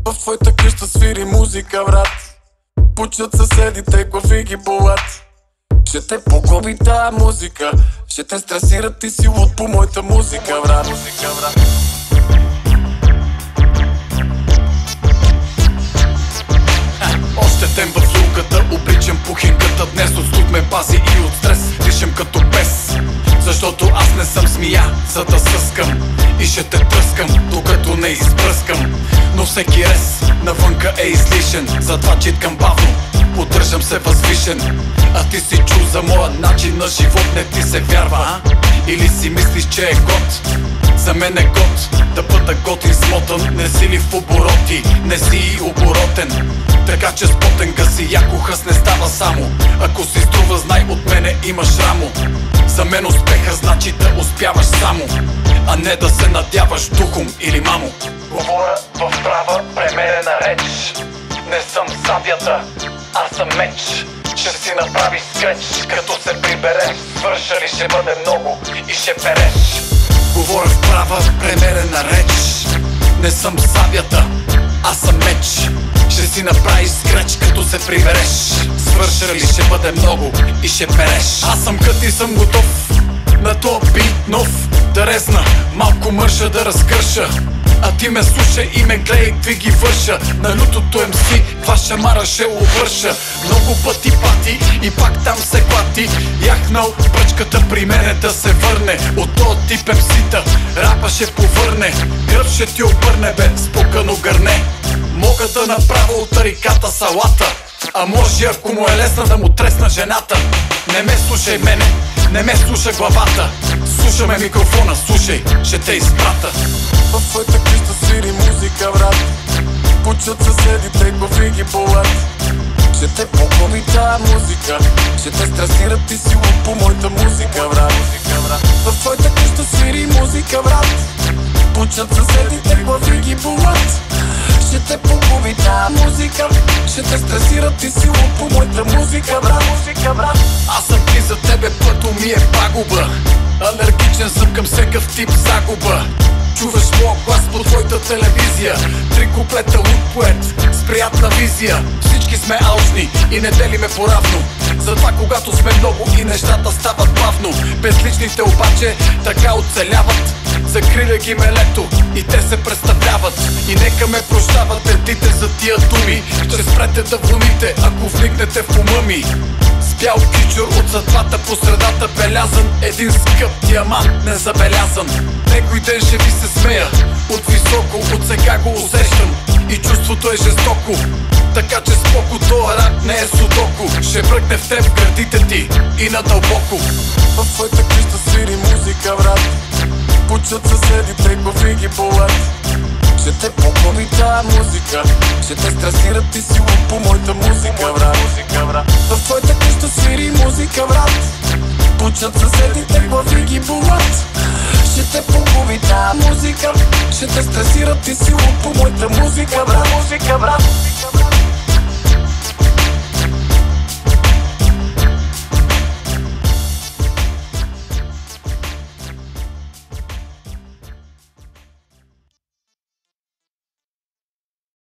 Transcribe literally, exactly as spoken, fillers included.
В твоята къща свири музика, брат. Пучат съседите, глави ги болят. Ще те погуби тая музика. Ще те стресират и си луд по моята музика, брат. Още ден в люлката, обричам пухинката. Днес от студ ме пази и от стрес. Дишам като пес, защото аз не съм змия, за да съскам и ще те тръскам, докато не изпръскам. Но всеки рез навънка е излишен, затова читкам бавно, поддържам се възвишен. А ти си чул за моя начин на живот, не ти се вярва, а? Или си мислиш, че е год? За мен е год да бъда готин смотан. Не си ли в обороти, не си и оборотен. Така че спотен гаси, яко хъс не става само. Ако си струва, знай, от мене имаш рамо. За мен успеха значи да успяваш само, а не да се надяваш духом или мамо. Говоря в права, премерена реч. Не съм сабята, аз съм меч. Ще си направиш скреч, като се прибереш. Свърша ли ще бъде много и ще переш. Говоря в права, премерена реч. Не съм сабята, аз съм меч. Ще си направиш скреч, като се прибереш. Свърша ли ще бъде много и ще переш. Аз съм кът и съм готов на тоя бит нов. Да резна, малко мърша да разкърша. А ти ме слушай и ме гледай, ти ги върша. На лютото ем си, това шамара ще увърша. Много пъти пати и пак там се клати. Яхнал пръчката при мене да се върне. От този тип ем си-та рапа ще повърне. Гръб ще ти обърне, бе, спукано гърне. Мога да направя от тариката салата, а може ако му е лесна да му тресна жената. Не ме слушай мене, не ме слуша главата. Слушаме микрофона, слушай, ще те изпрата. В твоята къща свири музика, брат. Пучат съседите, глави ги болят. Ще те погуби тая музика. Ще те стресират и си луд по моята музика, брат. В твоята къща свири музика, брат. Пучат съседите, глави ги болят. Ще те погуби тая музика. Ще те стресират и си луд по моята музика, брат. Аз съм ти за тебе, пъто ми е пагуба. Алергичен съм към всекъв тип загуба. Чуваш моя глас по твоята телевизия. Три куплета от поет с приятна визия. Всички сме алчни и не делиме поравно. Затова когато сме много и нещата стават бавно. Безличните обаче така оцеляват. Закриля ги мелето и те се представляват. И нека ме прощават тетите за тия думи. Ще спрете да вломите, ако вникнете в ума ми. С бял кичур от съдбата по средата белязан. Един скъп диамант незабелязан. Некой ден ще ви се смея от високо, от сега го усещам. И чувството е жестоко, така че споко, тоя рак не е судоко. Ще бръкне в теб гърдите ти и надълбоко. В твоята къща свири музика, брат. Пучат съседите, глави ги болят. Ще те погуби тая музика. Ще те стресират и си луд по моята музика, брат. В твоята къща свири музика, брат. Пучат съседите, глави ги болят. Ще те погуби тая музика. Ще те стресират и си луд по моята музика, брат.